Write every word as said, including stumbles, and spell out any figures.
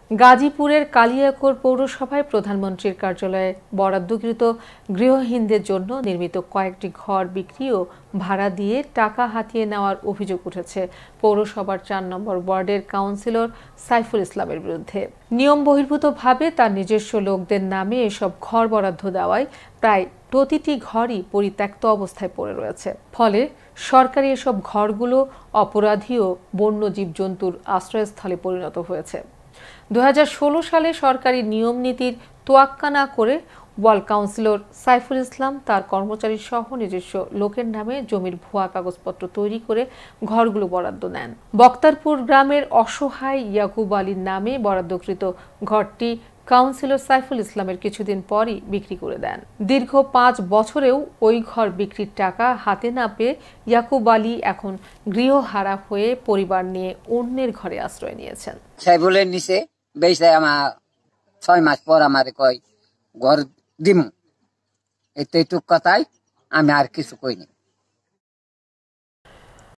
গাজীপুরের কালিয়াকৈর পৌরসভায় প্রধানমন্ত্রীর কার্যালয়ে বরাদ্দকৃত গৃহহীনদের জন্য নির্মিত কয়েকটি ঘর বিক্রি ও ভাড়া দিয়ে টাকা হাতিয়ে নেওয়ার অভিযোগ উঠেছে পৌরসভার চার নম্বর ওয়ার্ডের কাউন্সিলর সাইফুল ইসলামের বিরুদ্ধে। নিয়ম বহির্ভূতভাবে তার নিজস্ব লোকদের নামে এসব ঘর বরাদ্দ দেওয়ায় প্রায় প্রতিটি ঘরই পরিত্যক্ত অবস্থায় পড়ে রয়েছে। ফলে সরকারি এসব ঘরগুলো অপরাধী ও বন্য জীবজন্তুর আশ্রয়স্থলে পরিণত হয়েছে। দুই হাজার ষোলো সালে সরকারি নিয়ম নীতির তোয়াক্কা না করে ওয়ার্ড কাউন্সিলর সাইফুল ইসলাম তার কর্মচারী সহ নিজস্ব লোকের নামে জমির ভুয়া কাগজপত্র তৈরি করে ঘরগুলো বরাদ্দ নেন। বক্তারপুর গ্রামের অসহায় ইয়াকুব আলীর নামে বরাদ্দকৃত ঘরটি কাউন্সিলর সাইফুল ইসলামের কিছুদিন পরই বিক্রি করে দেন। দীর্ঘ পাঁচ বছরেও ওই ঘর বিক্রির টাকা হাতে না পেয়ে ইয়াকুব আলী এখন গৃহহারা হয়ে পরিবার নিয়ে অন্যের ঘরে আশ্রয় নিয়েছেন। সাইফুলের নিচে বেশি আমার ছয় মাস পর আমার কয় ঘর দিমু, এইটুক কথাই, আমি আর কিছু কইনি।